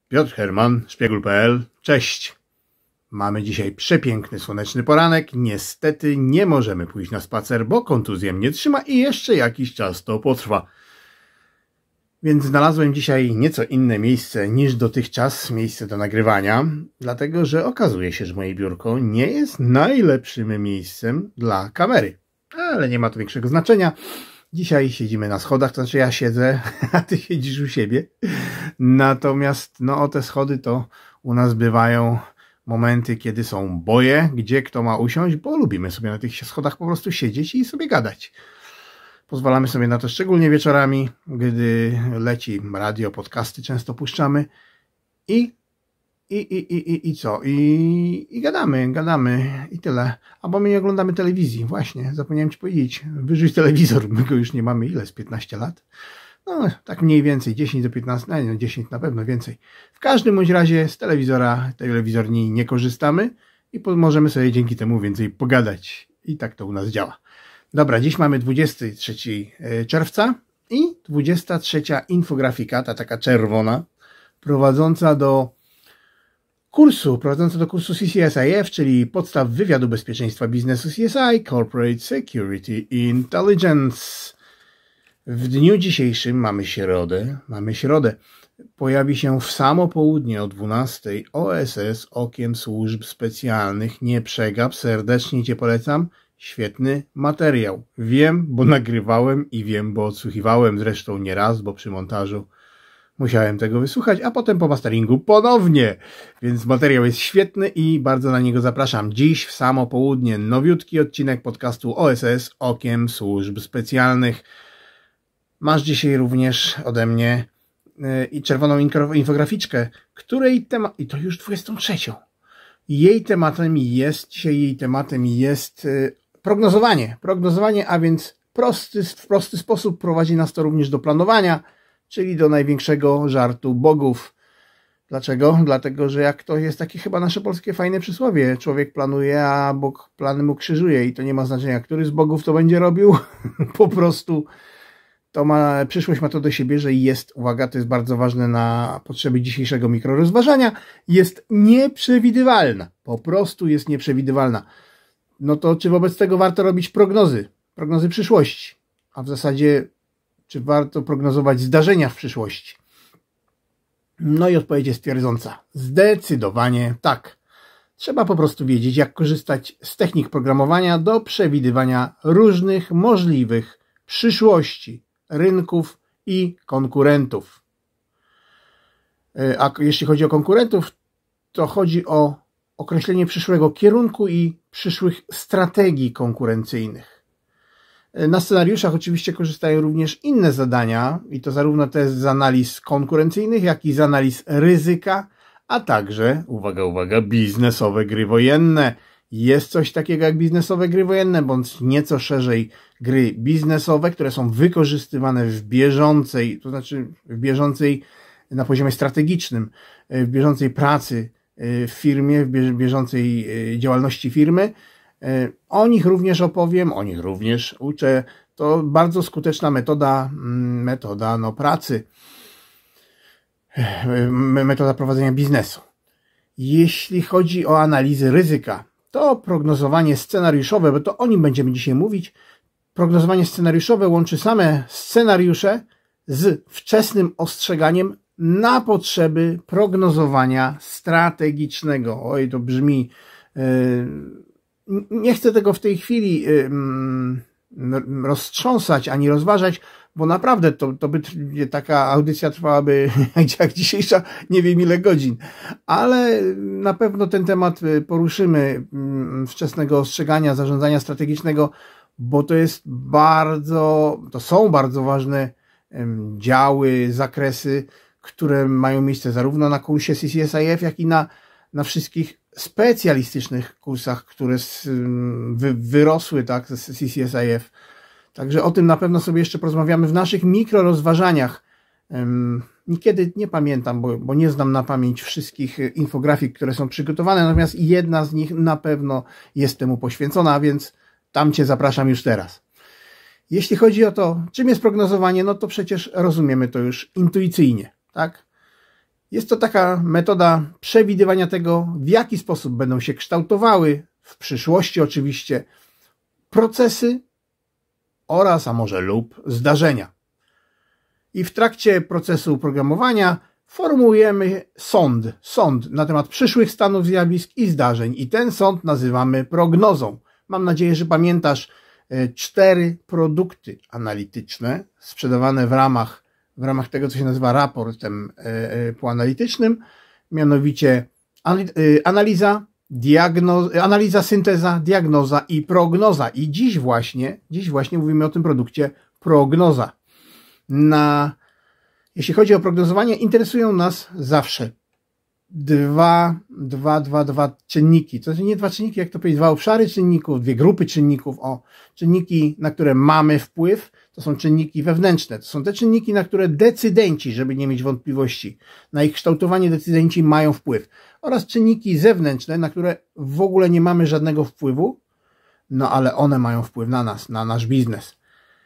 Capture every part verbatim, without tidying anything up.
Piotr Herman, szpiegul kropka p l. Cześć. Mamy dzisiaj przepiękny, słoneczny poranek. Niestety nie możemy pójść na spacer, bo kontuzja mnie trzyma i jeszcze jakiś czas to potrwa. Więc znalazłem dzisiaj nieco inne miejsce niż dotychczas, miejsce do nagrywania, dlatego że okazuje się, że moje biurko nie jest najlepszym miejscem dla kamery. Ale nie ma to większego znaczenia. Dzisiaj siedzimy na schodach, to znaczy ja siedzę, a ty siedzisz u siebie. Natomiast no o te schody to u nas bywają momenty, kiedy są boje, gdzie kto ma usiąść, bo lubimy sobie na tych schodach po prostu siedzieć i sobie gadać. Pozwalamy sobie na to szczególnie wieczorami, gdy leci radio, podcasty często puszczamy i I, i, i, i co? I, I gadamy, gadamy i tyle. Albo my nie oglądamy telewizji. Właśnie, zapomniałem ci powiedzieć. Wyrzuć telewizor, my go już nie mamy ile? Z piętnaście lat? No, tak mniej więcej, dziesięć do piętnastu, no, dziesięć na pewno więcej. W każdym bądź razie z telewizora, telewizorni nie korzystamy i możemy sobie dzięki temu więcej pogadać. I tak to u nas działa. Dobra, dziś mamy dwudziestego trzeciego czerwca i dwudziesta trzecia infografika, ta taka czerwona, prowadząca do kursu, prowadzący do kursu C C S I F, czyli podstaw wywiadu bezpieczeństwa biznesu C S I, Corporate Security Intelligence. W dniu dzisiejszym mamy środę, mamy środę. Pojawi się w samo południe o dwunastej O S S Okiem Służb Specjalnych. Nie przegap, serdecznie cię polecam. Świetny materiał. Wiem, bo nagrywałem i wiem, bo odsłuchiwałem zresztą nie raz, bo przy montażu musiałem tego wysłuchać, a potem po masteringu ponownie. Więc materiał jest świetny i bardzo na niego zapraszam. Dziś w samo południe nowiutki odcinek podcastu O S S Okiem Służb Specjalnych. Masz dzisiaj również ode mnie yy, i czerwoną infograficzkę, której temat... I to już dwudziestą trzecią. Jej tematem jest, dzisiaj jej tematem jest yy, prognozowanie. Prognozowanie, a więc prosty, w prosty sposób prowadzi nas to również do planowania, czyli do największego żartu bogów. Dlaczego? Dlatego, że jak to jest takie chyba nasze polskie fajne przysłowie, człowiek planuje, a Bóg plany mu krzyżuje i to nie ma znaczenia, który z bogów to będzie robił. Po prostu to ma, przyszłość ma to do siebie, że jest, uwaga, to jest bardzo ważne na potrzeby dzisiejszego mikrorozważania, jest nieprzewidywalna. Po prostu jest nieprzewidywalna. No to czy wobec tego warto robić prognozy? Prognozy przyszłości. A w zasadzie czy warto prognozować zdarzenia w przyszłości? No i odpowiedź jest twierdząca. Zdecydowanie tak. Trzeba po prostu wiedzieć, jak korzystać z technik programowania do przewidywania różnych możliwych przyszłości, rynków i konkurentów. A jeśli chodzi o konkurentów, to chodzi o określenie przyszłego kierunku i przyszłych strategii konkurencyjnych. Na scenariuszach oczywiście korzystają również inne zadania i to zarówno te z analiz konkurencyjnych, jak i z analiz ryzyka, a także, uwaga, uwaga, biznesowe gry wojenne. Jest coś takiego jak biznesowe gry wojenne, bądź nieco szerzej gry biznesowe, które są wykorzystywane w bieżącej, to znaczy w bieżącej na poziomie strategicznym, w bieżącej pracy w firmie, w bieżącej działalności firmy. O nich również opowiem, o nich również uczę. To bardzo skuteczna metoda, metoda no, pracy, metoda prowadzenia biznesu. Jeśli chodzi o analizy ryzyka, to prognozowanie scenariuszowe, bo to o nim będziemy dzisiaj mówić, prognozowanie scenariuszowe łączy same scenariusze z wczesnym ostrzeganiem na potrzeby prognozowania strategicznego. Oj, to brzmi... Yy, Nie chcę tego w tej chwili roztrząsać ani rozważać, bo naprawdę to, to by taka audycja trwałaby jak dzisiejsza nie wiem ile godzin. Ale na pewno ten temat poruszymy, wczesnego ostrzegania, zarządzania strategicznego, bo to jest bardzo, to są bardzo ważne działy, zakresy, które mają miejsce zarówno na kursie C C S I F, jak i na, na wszystkich specjalistycznych kursach, które z, wy, wyrosły tak, z C C S I F. Także o tym na pewno sobie jeszcze porozmawiamy w naszych mikrorozważaniach. Niekiedy nie pamiętam, bo, bo nie znam na pamięć wszystkich infografik, które są przygotowane, natomiast jedna z nich na pewno jest temu poświęcona, a więc tam Cię zapraszam już teraz. Jeśli chodzi o to, czym jest prognozowanie, no to przecież rozumiemy to już intuicyjnie, tak? Jest to taka metoda przewidywania tego, w jaki sposób będą się kształtowały w przyszłości oczywiście procesy oraz, a może lub zdarzenia. I w trakcie procesu programowania formułujemy sąd, sąd na temat przyszłych stanów zjawisk i zdarzeń i ten sąd nazywamy prognozą. Mam nadzieję, że pamiętasz cztery produkty analityczne sprzedawane w ramach, w ramach tego, co się nazywa raportem poanalitycznym, mianowicie analiza, diagnoz, analiza, synteza, diagnoza i prognoza. I dziś właśnie, dziś właśnie mówimy o tym produkcie prognoza. Na, jeśli chodzi o prognozowanie, interesują nas zawsze dwa, dwa, dwa, dwa czynniki. To nie dwa czynniki, jak to powiedzieć, dwa obszary czynników, dwie grupy czynników. O, czynniki, na które mamy wpływ, to są czynniki wewnętrzne. To są te czynniki, na które decydenci, żeby nie mieć wątpliwości, na ich kształtowanie decydenci mają wpływ. Oraz czynniki zewnętrzne, na które w ogóle nie mamy żadnego wpływu, no ale one mają wpływ na nas, na nasz biznes.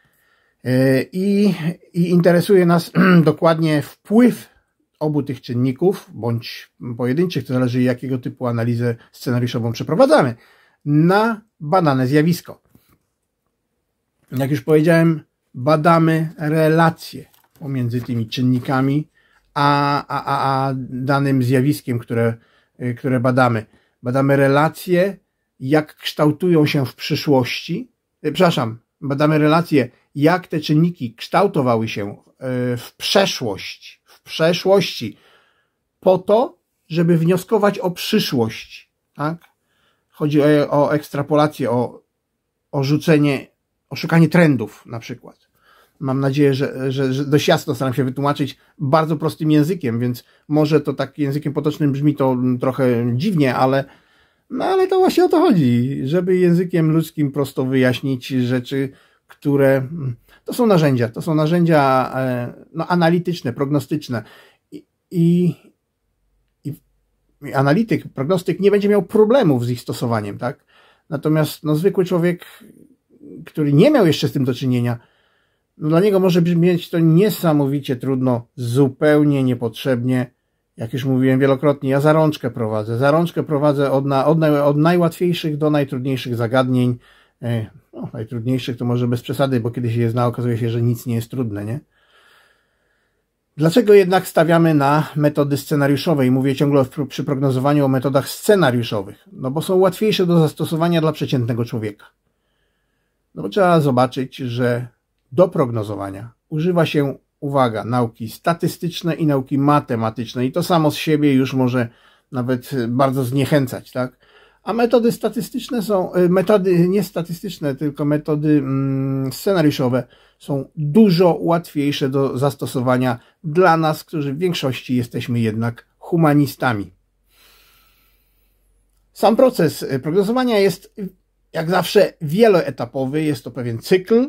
I, i interesuje nas dokładnie wpływ obu tych czynników, bądź pojedynczych, to zależy jakiego typu analizę scenariuszową przeprowadzamy, na badane zjawisko. Jak już powiedziałem, badamy relacje pomiędzy tymi czynnikami a, a, a, a danym zjawiskiem, które, które badamy. Badamy relacje, jak kształtują się w przyszłości, przepraszam, badamy relacje, jak te czynniki kształtowały się w przeszłości, w przeszłości, po to, żeby wnioskować o przyszłość. Tak? Chodzi o, o ekstrapolację, o, o rzucenie, o szukanie trendów na przykład. Mam nadzieję, że, że, że dość jasno staram się wytłumaczyć bardzo prostym językiem, więc może to tak językiem potocznym brzmi to trochę dziwnie, ale, no ale to właśnie o to chodzi, żeby językiem ludzkim prosto wyjaśnić rzeczy, które to są narzędzia, to są narzędzia no, analityczne, prognostyczne i, i, i analityk, prognostyk nie będzie miał problemów z ich stosowaniem, tak? Natomiast no, zwykły człowiek, który nie miał jeszcze z tym do czynienia, no, dla niego może brzmieć to niesamowicie trudno, zupełnie niepotrzebnie. Jak już mówiłem wielokrotnie, ja zarączkę prowadzę. Zarączkę prowadzę od, na, od, od najłatwiejszych do najtrudniejszych zagadnień. No, najtrudniejszych to może bez przesady, bo kiedy się je zna, okazuje się, że nic nie jest trudne, nie? Dlaczego jednak stawiamy na metody scenariuszowe i mówię ciągle przy prognozowaniu o metodach scenariuszowych? No bo są łatwiejsze do zastosowania dla przeciętnego człowieka. No bo trzeba zobaczyć, że do prognozowania używa się, uwaga, nauki statystyczne i nauki matematyczne i to samo z siebie już może nawet bardzo zniechęcać, tak? A metody statystyczne są, metody nie statystyczne, tylko metody scenariuszowe są dużo łatwiejsze do zastosowania dla nas, którzy w większości jesteśmy jednak humanistami. Sam proces prognozowania jest jak zawsze wieloetapowy, jest to pewien cykl.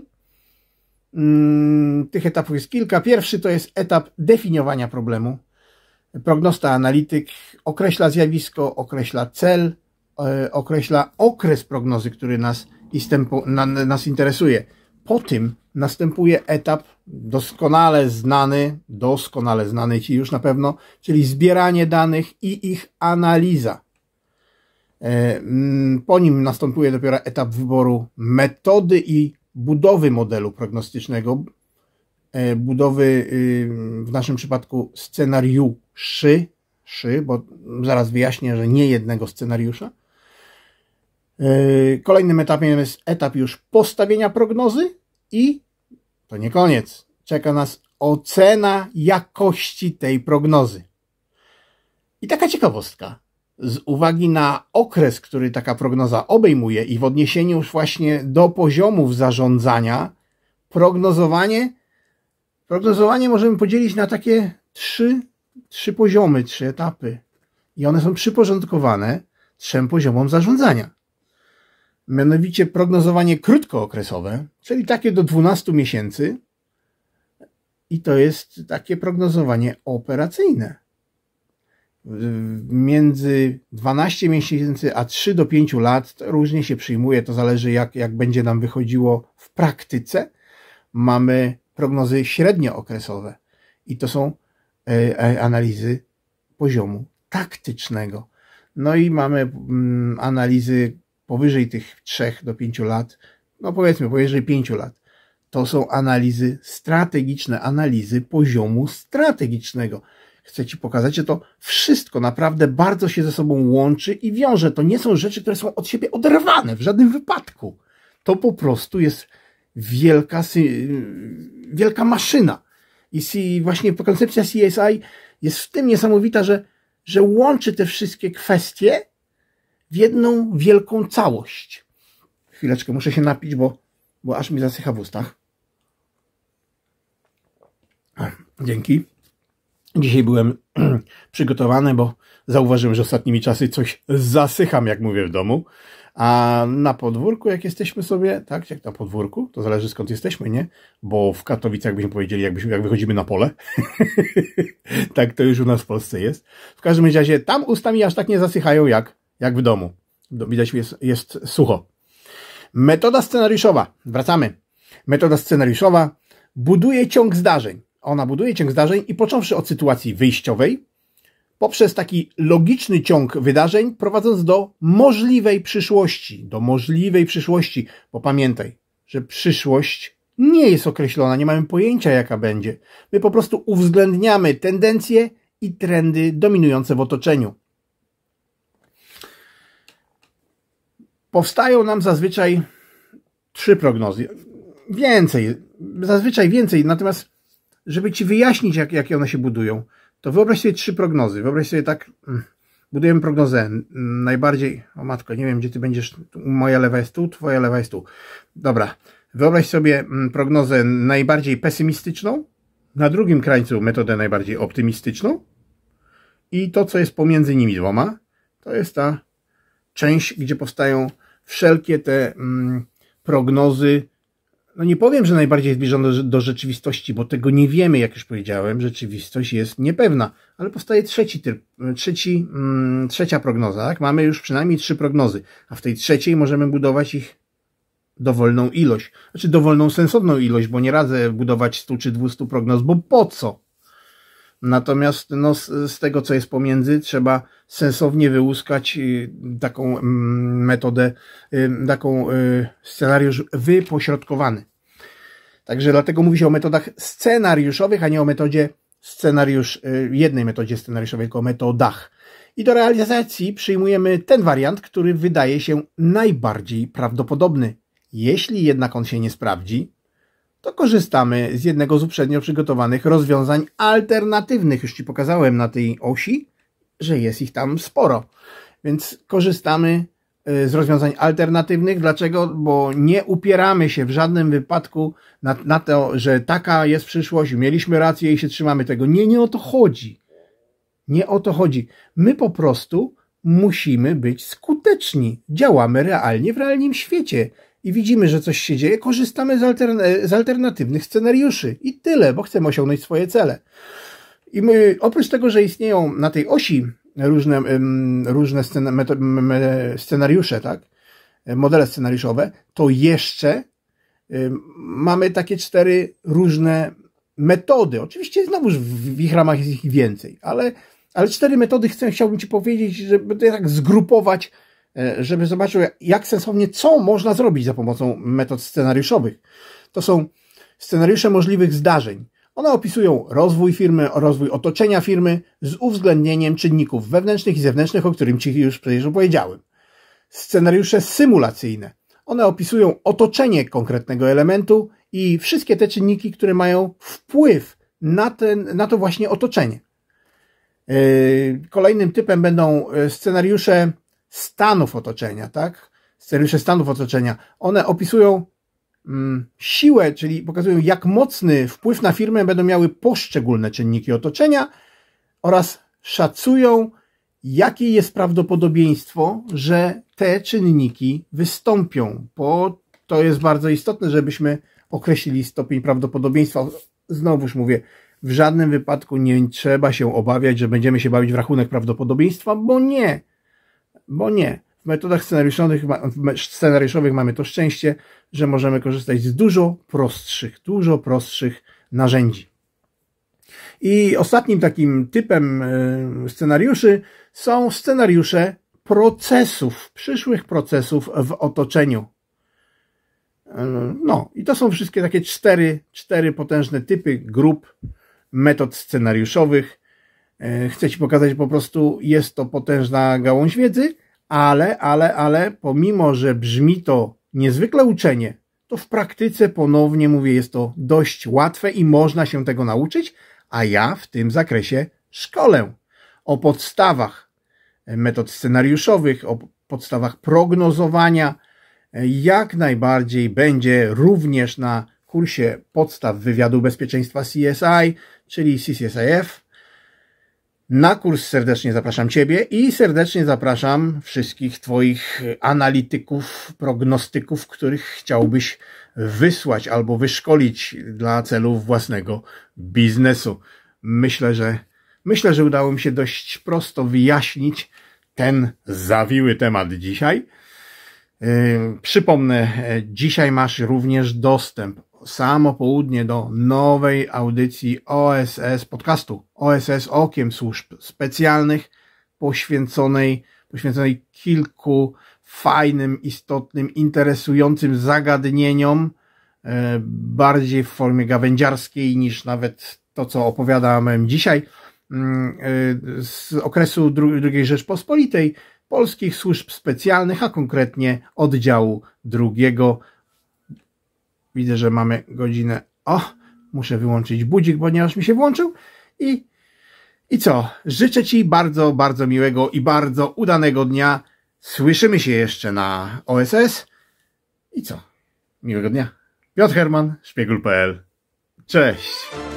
Tych etapów jest kilka. Pierwszy to jest etap definiowania problemu. Prognosta, analityk określa zjawisko, określa cel, określa okres prognozy, który nas, nas interesuje. Po tym następuje etap doskonale znany, doskonale znany Ci już na pewno, czyli zbieranie danych i ich analiza. Po nim następuje dopiero etap wyboru metody i budowy modelu prognostycznego, budowy w naszym przypadku scenariuszy, bo zaraz wyjaśnię, że nie jednego scenariusza. Kolejnym etapem jest etap już postawienia prognozy i to nie koniec. Czeka nas ocena jakości tej prognozy. I taka ciekawostka. Z uwagi na okres, który taka prognoza obejmuje i w odniesieniu już właśnie do poziomów zarządzania, prognozowanie, prognozowanie możemy podzielić na takie trzy, trzy poziomy, trzy etapy. I one są przyporządkowane trzem poziomom zarządzania. Mianowicie prognozowanie krótkookresowe, czyli takie do dwunastu miesięcy i to jest takie prognozowanie operacyjne. Między dwanaście miesięcy a trzy do pięciu lat to różnie się przyjmuje, to zależy jak, jak będzie nam wychodziło w praktyce. Mamy prognozy średniookresowe i to są e, analizy poziomu taktycznego. No i mamy mm, analizy powyżej tych trzech do pięciu lat, no powiedzmy powyżej pięciu lat. To są analizy strategiczne, analizy poziomu strategicznego. Chcę Ci pokazać, że to wszystko naprawdę bardzo się ze sobą łączy i wiąże. To nie są rzeczy, które są od siebie oderwane w żadnym wypadku. To po prostu jest wielka, wielka maszyna. I właśnie koncepcja C S I jest w tym niesamowita, że, że łączy te wszystkie kwestie w jedną wielką całość. Chwileczkę, muszę się napić, bo, bo aż mi zasycha w ustach. Dzięki. Dzisiaj byłem przygotowany, bo zauważyłem, że ostatnimi czasy coś zasycham, jak mówię, w domu. A na podwórku, jak jesteśmy sobie, tak, jak na podwórku, to zależy skąd jesteśmy, nie? Bo w Katowicach byśmy powiedzieli, jakbyśmy, jak wychodzimy na pole. Tak to już u nas w Polsce jest. W każdym razie tam ustami aż tak nie zasychają, jak, jak w domu. Widać, jest, jest sucho. Metoda scenariuszowa. Wracamy. Metoda scenariuszowa buduje ciąg zdarzeń. Ona buduje ciąg zdarzeń i począwszy od sytuacji wyjściowej, poprzez taki logiczny ciąg wydarzeń, prowadząc do możliwej przyszłości. Do możliwej przyszłości. Bo pamiętaj, że przyszłość nie jest określona, nie mamy pojęcia, jaka będzie. My po prostu uwzględniamy tendencje i trendy dominujące w otoczeniu. Powstają nam zazwyczaj trzy prognozy. Więcej, zazwyczaj więcej, natomiast żeby Ci wyjaśnić, jak, jakie one się budują, to wyobraź sobie trzy prognozy. Wyobraź sobie tak, budujemy prognozę najbardziej, o matko, nie wiem, gdzie Ty będziesz, moja lewa jest tu, Twoja lewa jest tu. Dobra, wyobraź sobie prognozę najbardziej pesymistyczną, na drugim krańcu metodę najbardziej optymistyczną i to, co jest pomiędzy nimi dwoma, to jest ta część, gdzie powstają wszelkie te mm, prognozy. No nie powiem, że najbardziej zbliżone do, do rzeczywistości, bo tego nie wiemy, jak już powiedziałem, rzeczywistość jest niepewna, ale powstaje trzeci typ, trzeci, mm, trzecia prognoza, tak? Mamy już przynajmniej trzy prognozy, a w tej trzeciej możemy budować ich dowolną ilość, znaczy dowolną sensowną ilość, bo nie radzę budować stu czy dwustu prognoz, bo po co? Natomiast no, z, z tego, co jest pomiędzy, trzeba sensownie wyłuskać y, taką y, metodę, y, taką y, scenariusz wypośrodkowany. Także dlatego mówi się o metodach scenariuszowych, a nie o metodzie scenariusz, y, jednej metodzie scenariuszowej, tylko o metodach. I do realizacji przyjmujemy ten wariant, który wydaje się najbardziej prawdopodobny. Jeśli jednak on się nie sprawdzi, to korzystamy z jednego z uprzednio przygotowanych rozwiązań alternatywnych. Już Ci pokazałem na tej osi, że jest ich tam sporo. Więc korzystamy z rozwiązań alternatywnych. Dlaczego? Bo nie upieramy się w żadnym wypadku na, na to, że taka jest przyszłość, mieliśmy rację i się trzymamy tego. Nie, nie o to chodzi. Nie o to chodzi. My po prostu musimy być skuteczni. Działamy realnie w realnym świecie. I widzimy, że coś się dzieje, korzystamy z, altern z alternatywnych scenariuszy. I tyle, bo chcemy osiągnąć swoje cele. I my, oprócz tego, że istnieją na tej osi różne, um, różne scen scenariusze, tak? Modele scenariuszowe, to jeszcze um, mamy takie cztery różne metody. Oczywiście znowuż w, w ich ramach jest ich więcej, ale, ale cztery metody chcę, chciałbym Ci powiedzieć, żeby to tak zgrupować, żeby zobaczył, jak sensownie, co można zrobić za pomocą metod scenariuszowych. To są scenariusze możliwych zdarzeń. One opisują rozwój firmy, rozwój otoczenia firmy z uwzględnieniem czynników wewnętrznych i zewnętrznych, o którym Ci już przecież opowiedziałem. Scenariusze symulacyjne. One opisują otoczenie konkretnego elementu i wszystkie te czynniki, które mają wpływ na, ten, na to właśnie otoczenie. Kolejnym typem będą scenariusze stanów otoczenia, tak? Scenariusze stanów otoczenia. One opisują mm, siłę, czyli pokazują, jak mocny wpływ na firmę będą miały poszczególne czynniki otoczenia oraz szacują, jakie jest prawdopodobieństwo, że te czynniki wystąpią, bo to jest bardzo istotne, żebyśmy określili stopień prawdopodobieństwa. Znowuż mówię, w żadnym wypadku nie trzeba się obawiać, że będziemy się bawić w rachunek prawdopodobieństwa, bo nie. Bo nie. W metodach scenariuszowych, scenariuszowych mamy to szczęście, że możemy korzystać z dużo prostszych, dużo prostszych narzędzi. I ostatnim takim typem scenariuszy są scenariusze procesów, przyszłych procesów w otoczeniu. No i to są wszystkie takie cztery, cztery potężne typy grup metod scenariuszowych. Chcę Ci pokazać, że po prostu jest to potężna gałąź wiedzy, ale, ale, ale pomimo, że brzmi to niezwykle uczenie, to w praktyce ponownie mówię, jest to dość łatwe i można się tego nauczyć, a ja w tym zakresie szkolę o podstawach metod scenariuszowych, o podstawach prognozowania. Jak najbardziej będzie również na kursie podstaw wywiadu bezpieczeństwa C S I, czyli C C S I F. Na kurs serdecznie zapraszam Ciebie i serdecznie zapraszam wszystkich Twoich analityków, prognostyków, których chciałbyś wysłać albo wyszkolić dla celów własnego biznesu. Myślę, że myślę, że udało mi się dość prosto wyjaśnić ten zawiły temat dzisiaj. Yy, przypomnę, dzisiaj masz również dostęp samo południe do nowej audycji O S S, podcastu O S S Okiem Służb Specjalnych, poświęconej, poświęconej kilku fajnym, istotnym, interesującym zagadnieniom, yy, bardziej w formie gawędziarskiej niż nawet to, co opowiadałem dzisiaj, yy, z okresu drugiej Rzeczpospolitej, polskich służb specjalnych, a konkretnie oddziału drugiego. Widzę, że mamy godzinę. O, muszę wyłączyć budzik, ponieważ mi się włączył. I, i co? Życzę Ci bardzo, bardzo miłego i bardzo udanego dnia. Słyszymy się jeszcze na O S S. I co? Miłego dnia. Piotr Herman, szpiegul kropka p l. Cześć.